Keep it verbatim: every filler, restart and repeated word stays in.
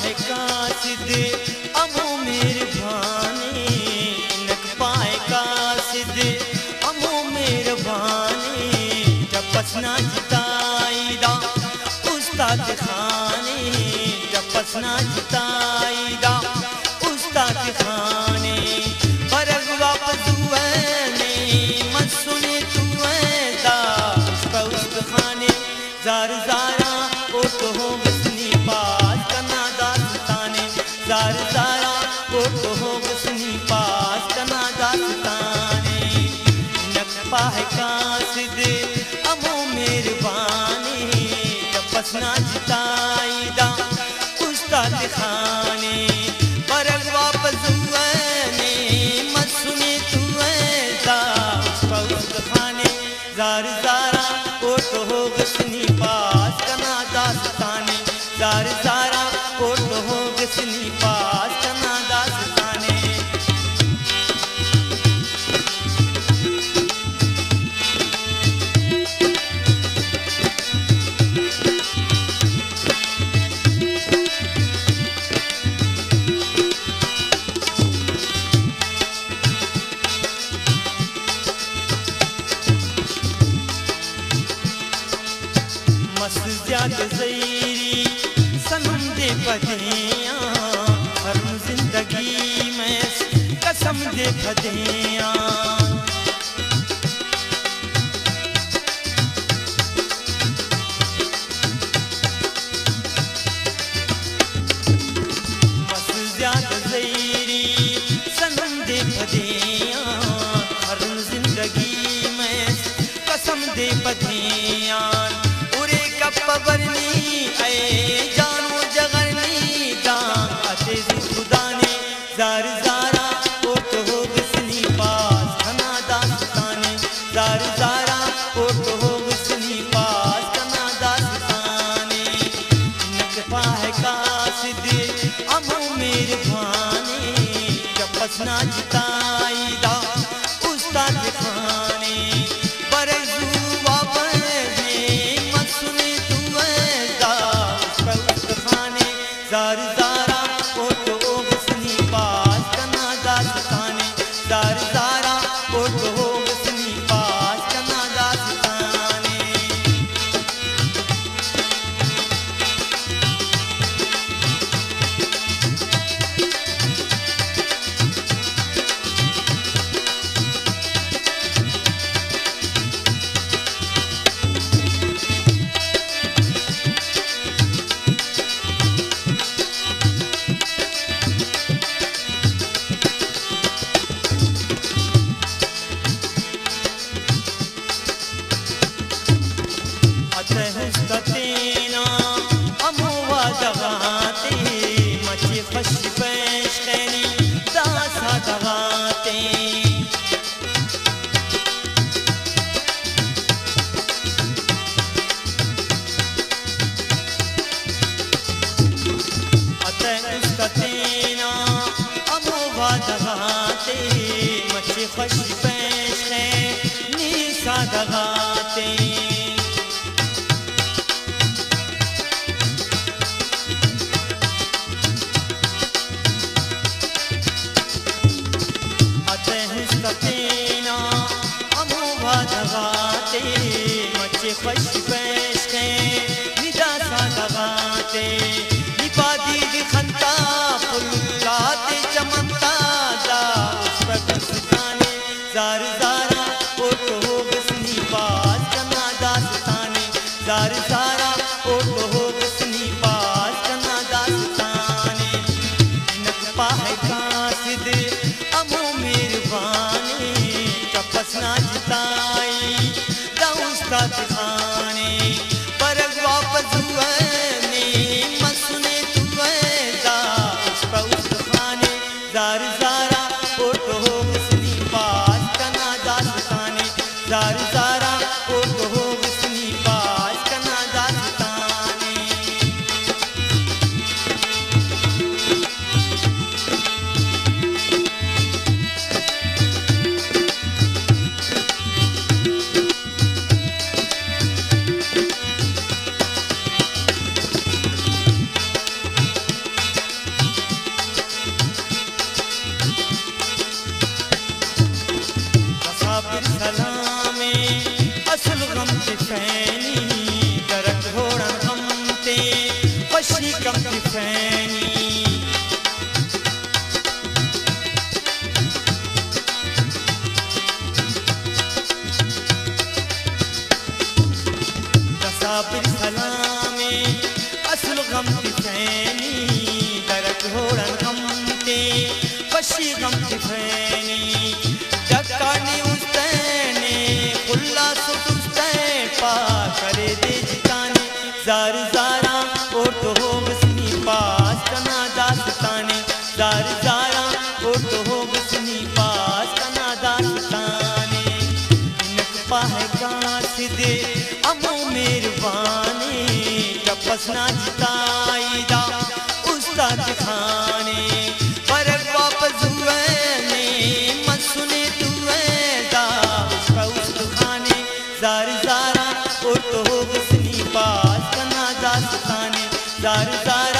पाए कासिद अमो मेरवाने, हिनक पाए कासिद अमो मेरवाने, जपसना जिताईदा उस्ताद खाने, जपसना जिताईदा उस्ताद खाने। पर वापस हुए मत सुने तू ऐदा उसका उस्त खाने, जार जारा ओ तो हो गसनी पास कना दास्ताने, जार जारा ओ तो हो गसनी पास कना दास्ताने। हिनक पाए कासिद अमो मेरवाने, जपसना जिताईदा उस्ताद खाने। पर वापस हुए मत सुने तू ऐसा उसका उस्त खाने, जार जारा ओ तो हो गसनी पास कना दास्ताने, जार जारा ओ तो हो गसनी पास कना दास्ताने। मस्जिद ज़ैरी सनम दे पदियाँ, हर जिंदगी में कसम दे पदियाँ। मस्जिद ज़ैरी सनम दे पदियाँ, हर जिंदगी में कसम दे पदियाँ। पबरनी ऐ जानो जगरनी दां अतेज खुदा ने, जार जारा ओ तो हो गसनी पास कना दास्ताने, जार जारा ओ तो हो गसनी पास कना दास्ताने। हिनक पाए कासिद अमो मेरवाने, जपसना जिताईदा उस्ताद खाने। पर जार जारा ओ तो हो गसनी पास कना दास्ताने, जार जारा ओ तो हो गसनी पास कना दास्ताने। तेना अमो वादगाते, मचे फश पेश खैनी दासा दगाते। तेना अमो वादगाते, मचे फश पेश खैनी दगाते। तेना अमो वादगाते, मचे फश पेश के निदा सा दगाते। निपा दीद खंता फुल्लाते चमनता दा उस पर गसताने, जार जारा ओ तो हो गसनी पास कना दास्ताने, जार जारा ओ तो हो गसनी पास कना दास्ताने। हिनक पाए कासिद अमो मेरवाने, जपसना जिताई दा उस्ताद खाने। पर वापस हुए मत सुने तू ऐसा उसका उस्त खाने, जार जारा ओ तो हो गसनी पास कना दास्ताने, जार जारा ओ तो हो गसनी पास कना दास्ताने। साबिर सलामे असल गम तिफैनी दरक होड़न गम ते पशी गम तिफैनी जक्कानी उस्तैने खुल्ला सुट उस्तैन पा करे दे जिताने जार जारा और तो हो बसनी पास कना दास्ताने जार जारा और तो हो बसनी पास कना दास्ताने इनक पाहे कासिद अमो मेरवाने जपसना जिताईदा उस्ताद खाने पर वापस हुए ने मत सुने तू दा उसका उस्त खाने जार जारा और तो हो बसनी पास कना दास्ताने जार जारा